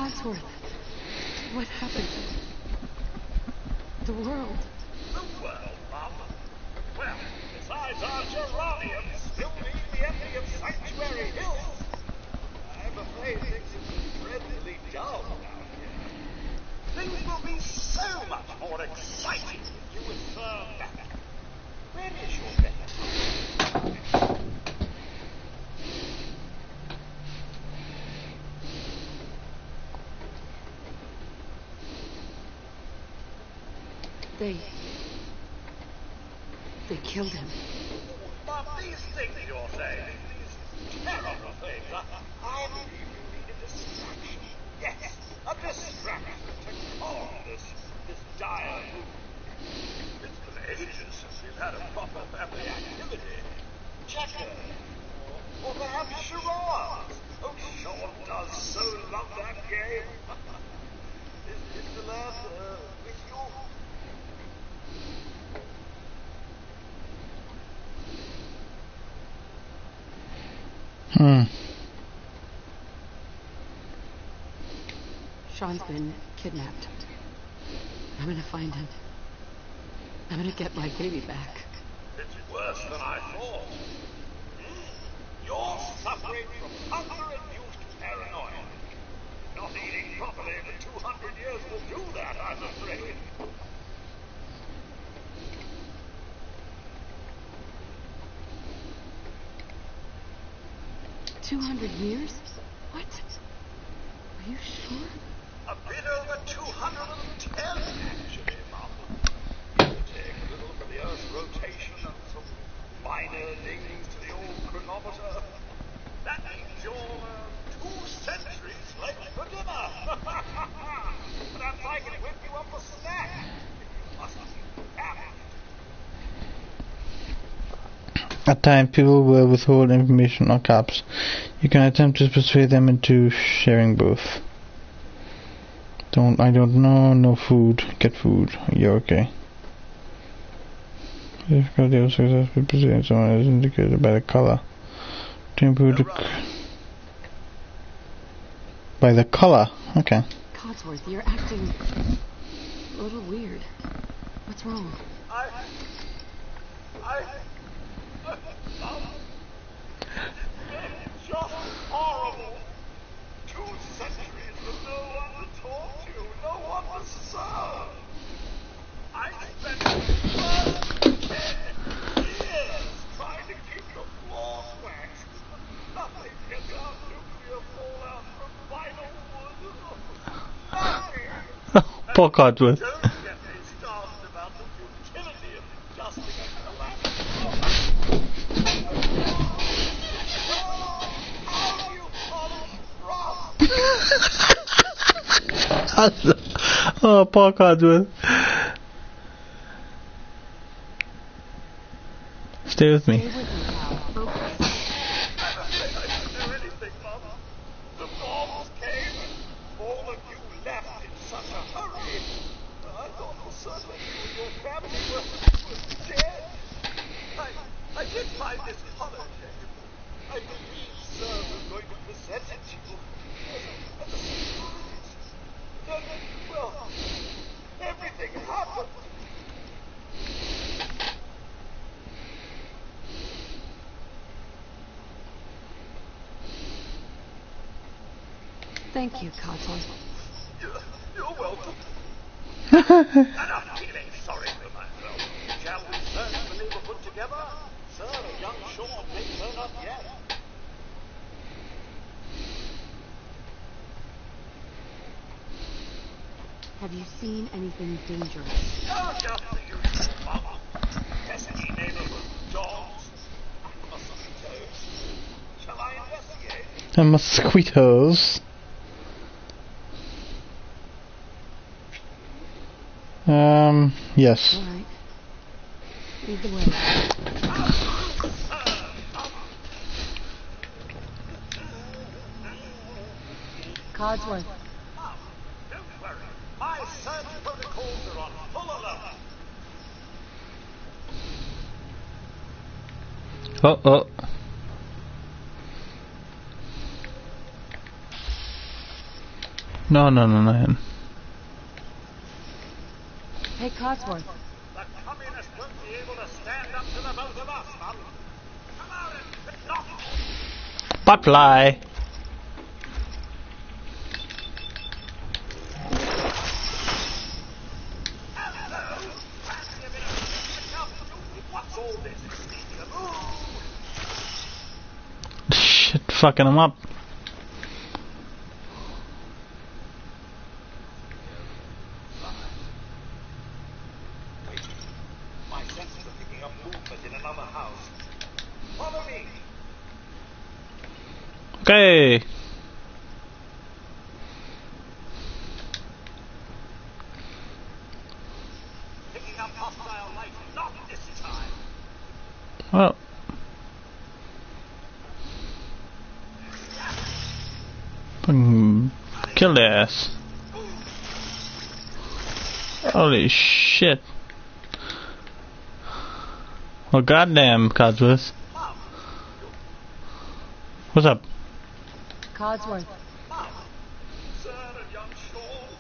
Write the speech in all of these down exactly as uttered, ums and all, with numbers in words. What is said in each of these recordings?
Codsworth, what happened? The world. The world, Mum? Well, besides our geraniums still being the envy of Sanctuary Hills, I'm afraid things have been dreadfully dull down here. Things will be so much more exciting with you and Sir back. Where is your bed? They... They killed him. But these things you're saying, these terrible things, I, I believe you need a distraction. Yes, a distraction to calm this, this dire mood. It's been ages since we've had a proper family activity. Checker, or, or perhaps charades. Oh, Sean does so love that game. is, is the lad uh, with you? Hmm. Sean's been kidnapped. I'm gonna find him. I'm gonna get my baby back. It's worse than I thought. You're suffering from hunger-induced paranoia. Not eating properly for two hundred years will do that, I'm afraid. Two hundred years? What? Are you sure? A bit over two hundred ten, actually, Mum. Take a little from the Earth's rotation and some minor dings to the old chronometer. That means you're uh, two centuries late for dinner. Perhaps I can whip you up a snack. You must be famished. At times, people will withhold information or caps. You can attempt to persuade them into sharing both. Don't, I don't know, no food, get food, you're okay. Difficulty of successfully persuading someone is indicated by the color. To improve the... By the color, okay. Codsworth, you're acting a little weird. What's wrong? I... I... Um, it's just horrible. Two centuries with no one to talk to, no one to serve. I spent the first ten years trying to keep the floors waxed. Nothing gets out nuclear fallout from vinyl wood. Nothing. Poor Codsworth. Don't get me started about the futility of dusting a collapsed Oh, poor Codsworth. Stay with me. Stay with me, pal. Focus. I didn't do anything, Mum. The bombs came and all of you left in such a hurry. I thought for certain you and your family were, were dead. I, I did find this holiday. I believe Sir was going to present it to you as a, as a surprise. Then, well, everything happened. Thank you, Codsworth. You're, you're welcome. And I'm feeling sorry for myself. Shall we search the neighborhood together? Sir, young Sean may turn up yet. Have you seen anything dangerous? Oh, just the usual bubble. Pesky neighborhood dogs. Mosquitoes. Shall I investigate? And mosquitoes. Um, yes. All right. Lead the way. Codsworth. Oh, don't worry. My search protocols are on full alert. Oh, oh. No, no, no, not him. Hey, Codsworth. The communists won't be able to stand up to the both of us, Mum. Come out and knock. Butterfly. Hello. Fancy a bit of what's all this? Shit, fucking him up. My senses are picking up movement in another house. Follow me. Okay. Picking up hostile light. Not this time. Well. Fucking kill their ass. Holy shit. Well, goddamn, Codsworth. What's up? Codsworth. Sir and young Shaw.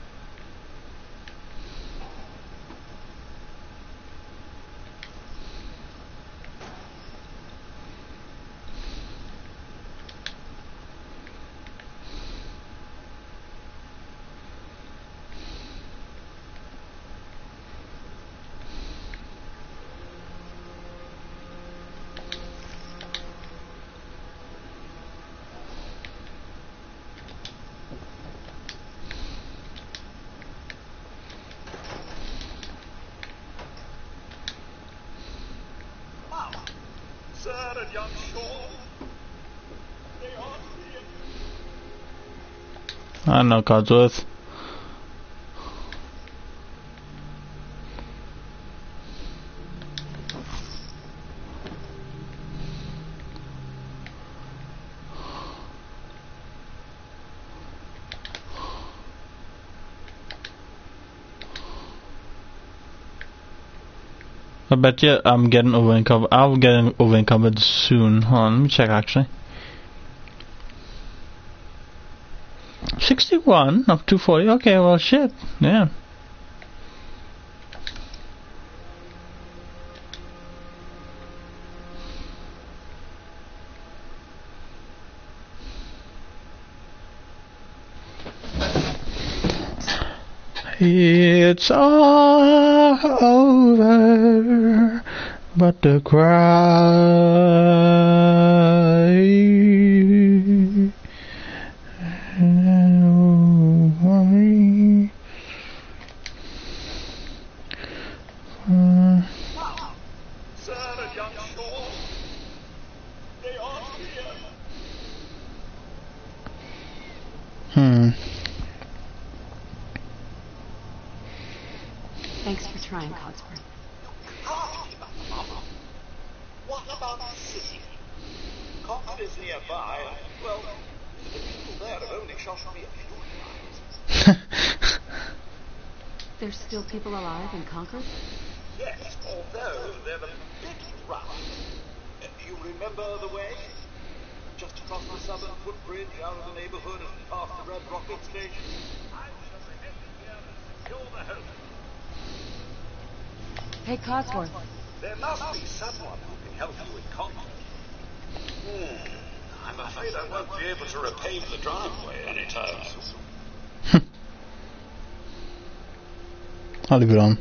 Sir and young Shaw. They are here. I know, Codsworth. I bet you I'm getting over encumbered. I'll get over encumbered soon. Hold on, let me check actually. sixty-one of two forty. Okay, well, shit. Yeah. It's all over, but the cry. Sir and young Shaw. They are here. Hmm. Thanks for trying, Codsworth. Ah, Mama. What about the city? Concord is nearby, and, well, the people there have only shot me a few times. There's still people alive in Concord? Yes, although they're a bit rough. Uh, you remember the way? Just across the southern footbridge, out of the neighborhood, and past the Red Rocket Station. I shall remain here and secure the home. Hey, Codsworth. There must be someone who can help you in Concord. Hmm. I'm afraid I won't be able to repave the driveway anytime soon. I'll leave it on.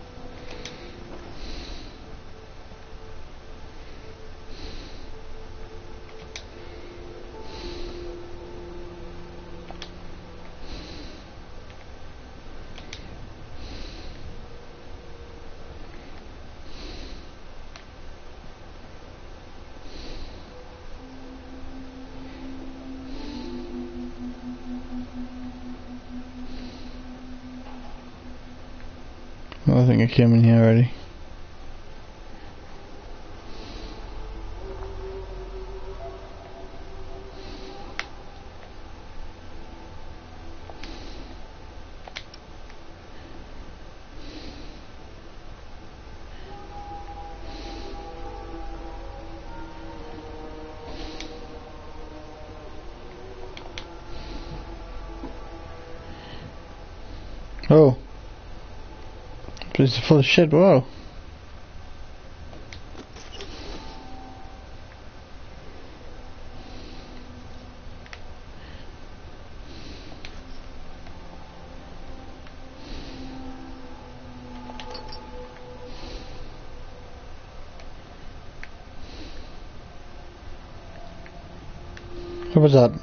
I think I came in here already. Oh. This is full of shit, whoa. What was that?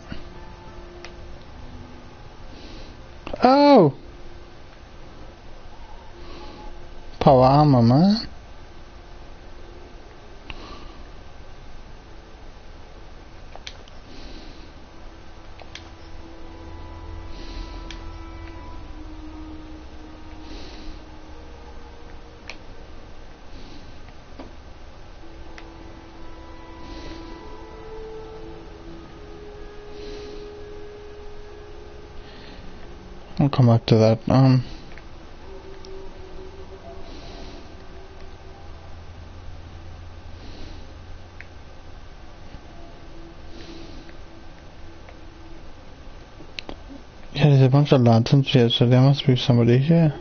Oh! Power armor, man. I'll come back to that. Um. Yeah, there's a bunch of lanterns here, so there must be somebody here.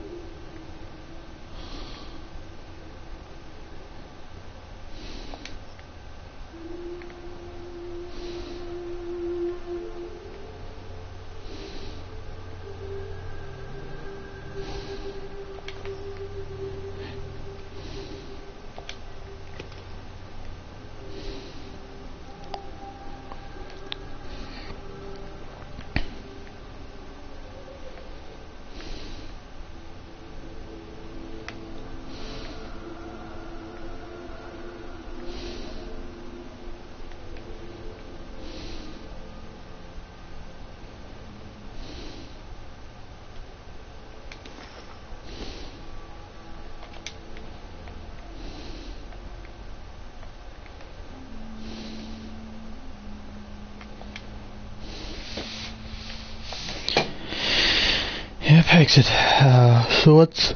Yep, exit. Uh, so what's...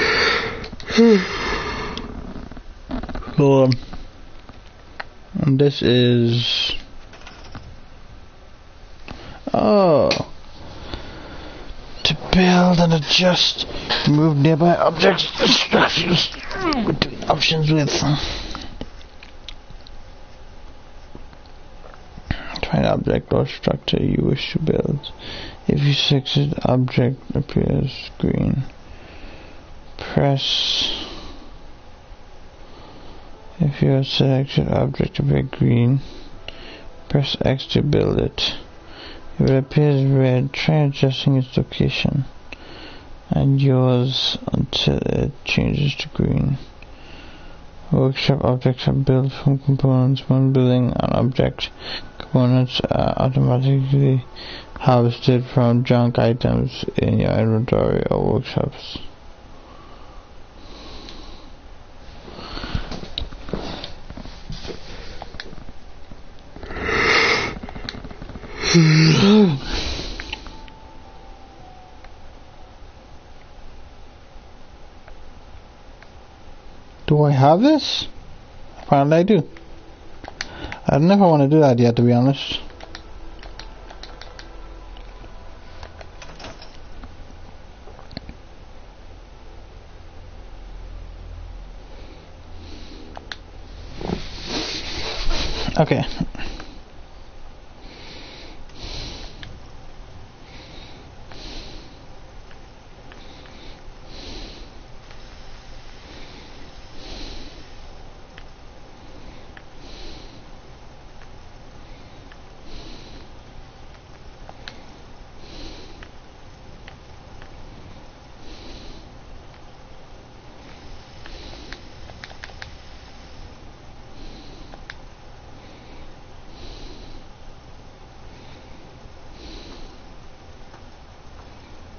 so, um, and this is... Oh! To build and adjust, move nearby objects and structures with options with... Find object or structure you wish to build. If you select object appears green, press. If your selected object appears green, press X to build it. If it appears red, try adjusting its location and yours until it changes to green. Workshop objects are built from components. When building an object, components are automatically harvested from junk items in your inventory or workshops. Do I have this? Apparently I do. I don't know if I want to do that yet, to be honest. Okay.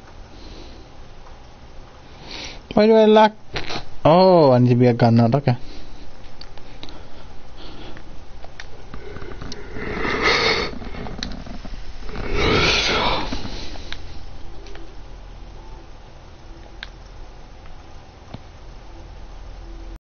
Why do I lack? Oh, I need to be a gun nut, okay.